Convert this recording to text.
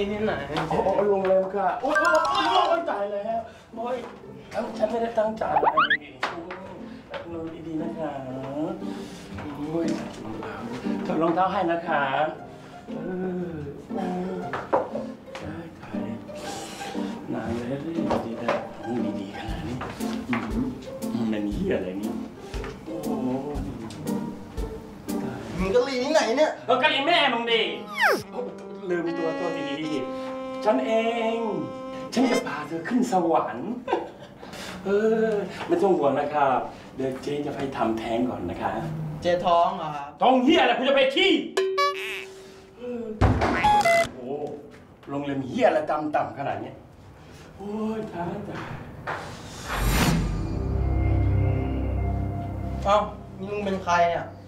ที่ไหนโอ้โรงแรมค่ะโอ้ยตายแล้วโอ้ยฉันไม่ได้ตั้งใจนอนดีๆนะคะโอ้ยถอดรองเท้าให้นะคะตายนานเลยดีแต่ดีขนาดนี้มันเหี้ยอะไรนี่โอ้มึงกะหรี่ที่ไหนเนี่ยกะหรี่แม่มึงดิลืมตัวดีฉันเอง ฉันจะพาเธอขึ้นสวรรค์ไม่ต้องห่วงนะครับเดี๋ยวเจ๊จะไปทำแท้งก่อนนะคะเจ๊ท้องเหรอครับท้องเหี้ยอะไรกูจะไปขี้โอ้โรงแรมเหี้ยอะไรต่ำขนาดนี้โอ้ยตายเอ้ามึงเป็นใครเนี่ย